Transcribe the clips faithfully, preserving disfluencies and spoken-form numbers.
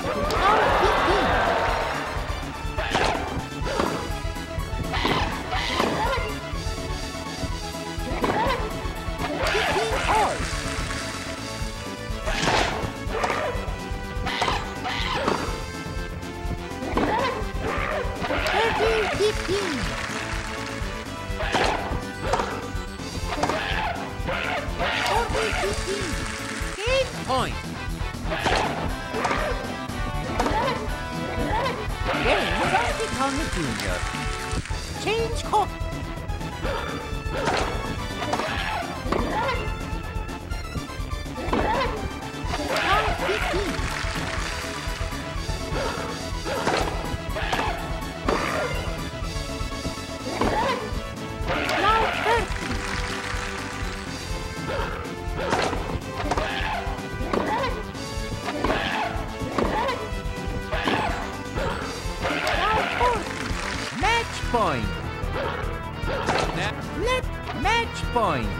Eight point. Game Donkey Kong Junior Change court. Now fifteen. Now thirty. Point. Let match point.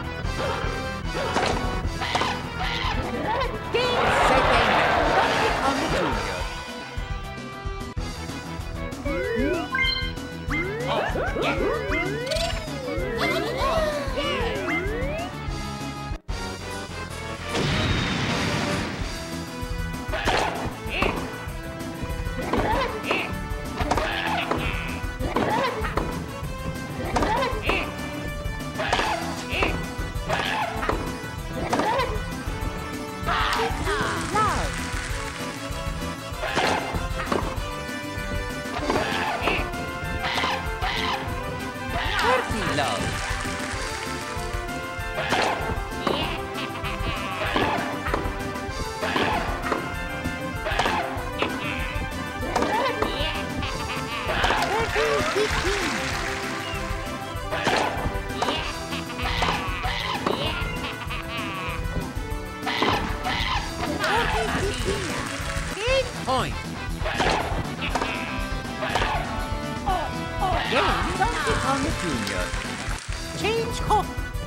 Game second. Donkey Kong Junior Oh, yeah. Point. Game Donkey Kong Junior Change court.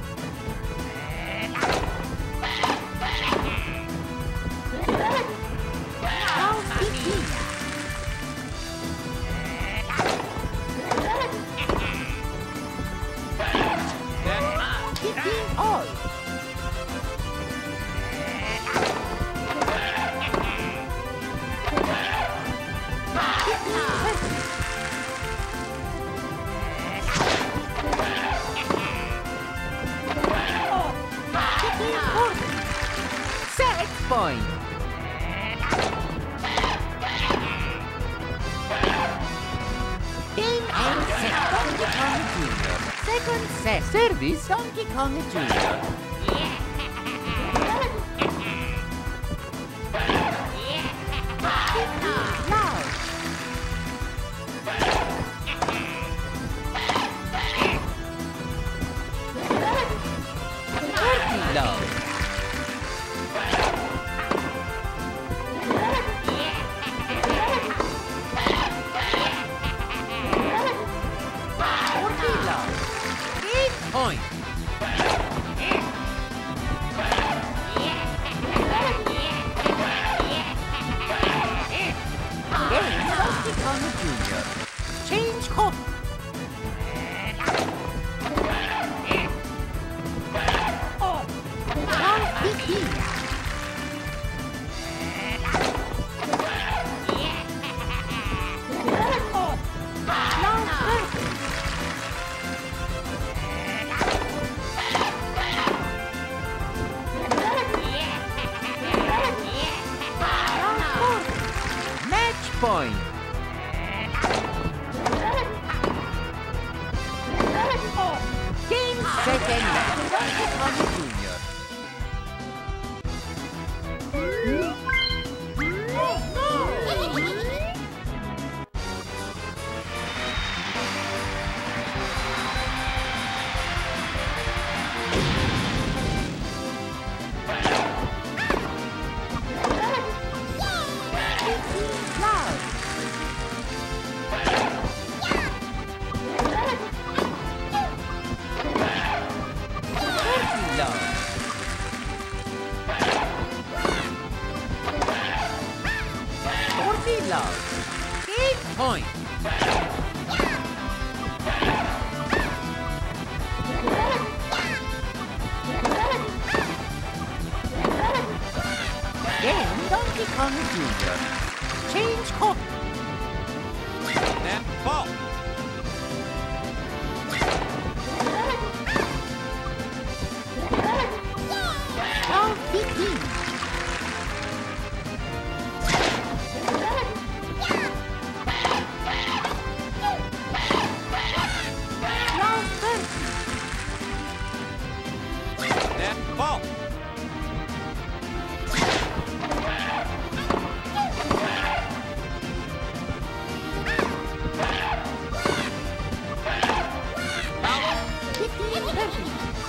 Now fifteen. Fifteen all. Set point. Game and set. Donkey Kong Junior Second set. Service Donkey Kong Junior Loud. Thirty low. Point. Game Donkey Kong Junior Change court. Now fifteen. Now thirty. Point. Game second. Donkey Kong Junior Oh no! Coffee love. Game point. Game Donkey Kong Junior Change court. Net ball. Round fifteen. Round thirty. Net ball. fifteen thirty.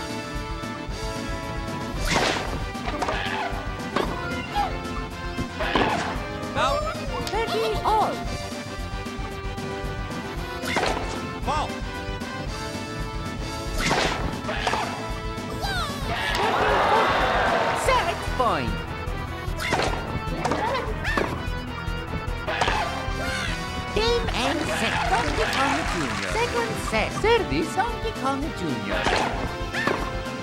Out. thirty all. Ball. Set point. Game and set. Donkey Kong Junior Second set. Service Donkey Kong Junior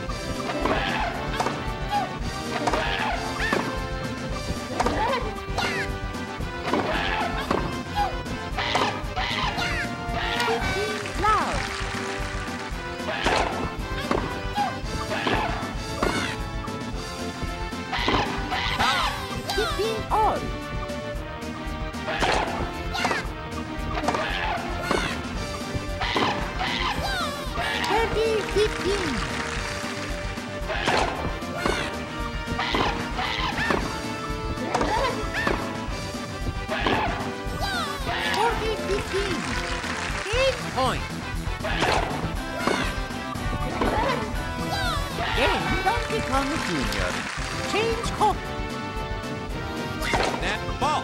fifteen loud. fifteen all. thirty fifteen. forty fifteen. Eight point. Game Donkey Kong Junior Change court. Net ball.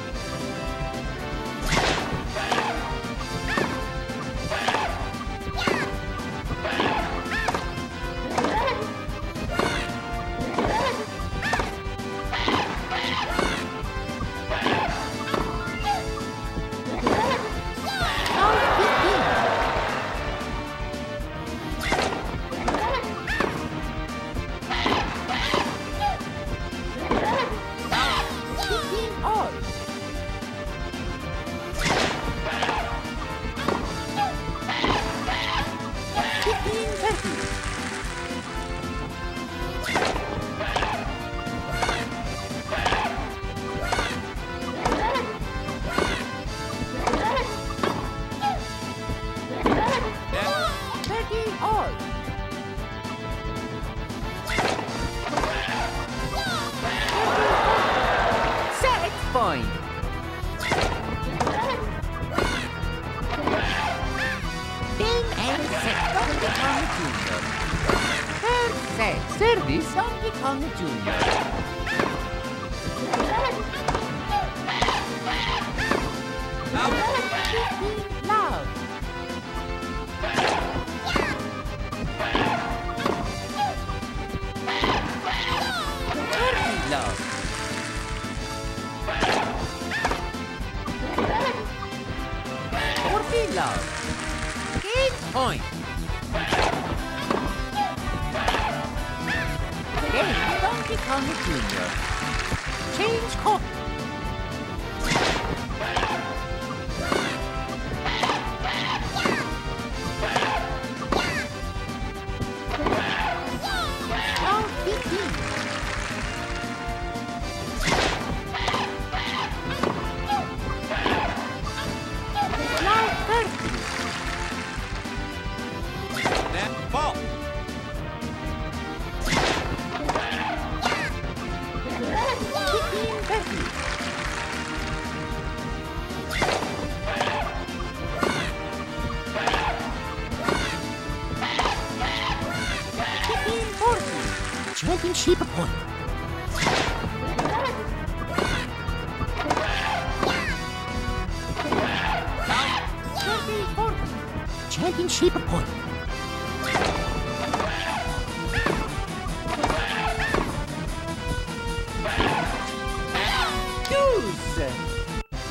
Round fifteen. fifteen all. fifteen thirty. Net. thirty all. Set point. Game and set. Donkey Kong Junior Third set. Service Donkey Kong Junior Out. fifteen loud. thirty loud. forty loud. Game point. Game Donkey Kong Junior Change court. Round fifteen. Round thirty. Net ball. fifteen thirty. fifteen forty. Championship point. thirty forty. Championship point. Deuce.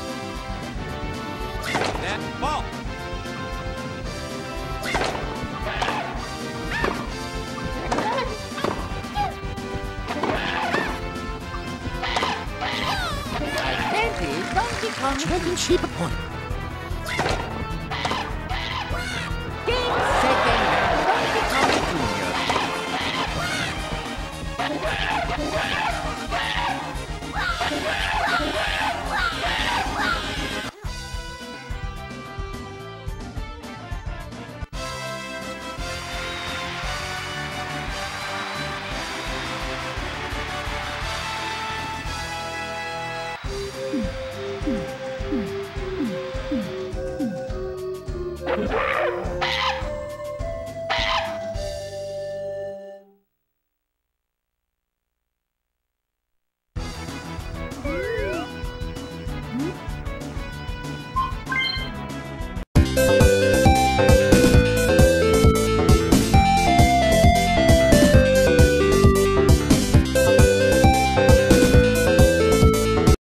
Donkey Kong. Championship point.